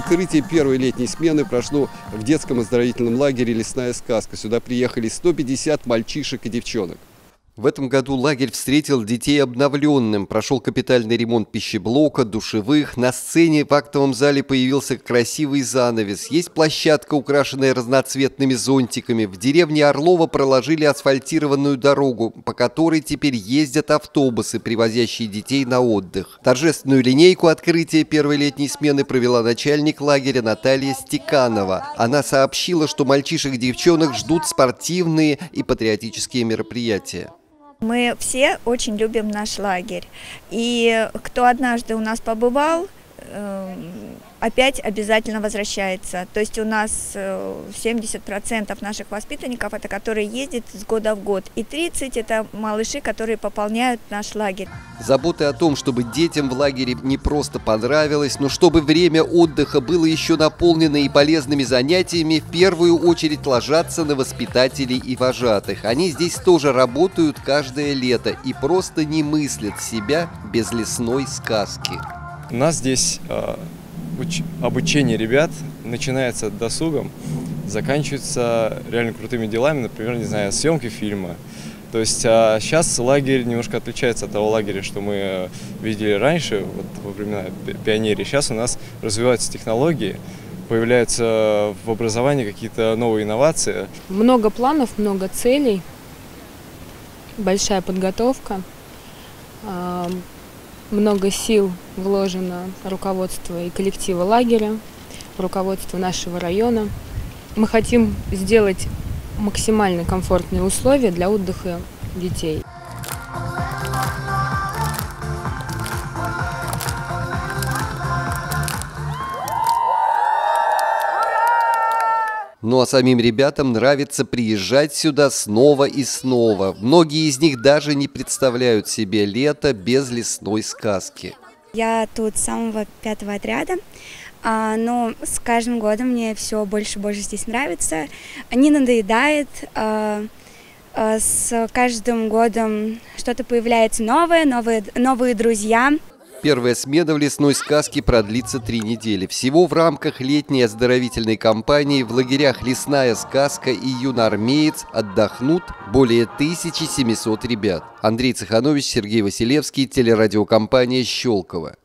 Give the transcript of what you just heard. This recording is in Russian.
Открытие первой летней смены прошло в детском оздоровительном лагере «Лесная сказка». Сюда приехали 150 мальчишек и девчонок. В этом году лагерь встретил детей обновленным. Прошел капитальный ремонт пищеблока, душевых. На сцене в актовом зале появился красивый занавес. Есть площадка, украшенная разноцветными зонтиками. В деревне Орлово проложили асфальтированную дорогу, по которой теперь ездят автобусы, привозящие детей на отдых. Торжественную линейку открытия первой летней смены провела начальник лагеря Наталья Стеканова. Она сообщила, что мальчишек и девчонок ждут спортивные и патриотические мероприятия. Мы все очень любим наш лагерь, и кто однажды у нас побывал, опять обязательно возвращается. То есть у нас 70% наших воспитанников, это которые ездят с года в год, и 30% это малыши, которые пополняют наш лагерь. Заботы о том, чтобы детям в лагере не просто понравилось, но чтобы время отдыха было еще наполнено и полезными занятиями, в первую очередь ложатся на воспитателей и вожатых. Они здесь тоже работают каждое лето и просто не мыслят себя без лесной сказки. У нас здесь обучение ребят начинается досугом, заканчивается реально крутыми делами, например, не знаю, съемки фильма. То есть сейчас лагерь немножко отличается от того лагеря, что мы видели раньше, вот во времена пионерии. Сейчас у нас развиваются технологии, появляются в образовании какие-то новые инновации. Много планов, много целей, большая подготовка. Много сил вложено руководство и коллектива лагеря, руководство нашего района. Мы хотим сделать максимально комфортные условия для отдыха детей. Ну а самим ребятам нравится приезжать сюда снова и снова. Многие из них даже не представляют себе лето без лесной сказки. Я тут с самого 5-го отряда, но с каждым годом мне все больше и больше здесь нравится. Не надоедает, с каждым годом что-то появляется новое, новые друзья. Первая смена в лесной сказке продлится 3 недели. Всего в рамках летней оздоровительной кампании в лагерях «Лесная сказка» и «Юноармеец» отдохнут более 1700 ребят. Андрей Цеханович, Сергей Василевский, телерадиокомпания «Щелково».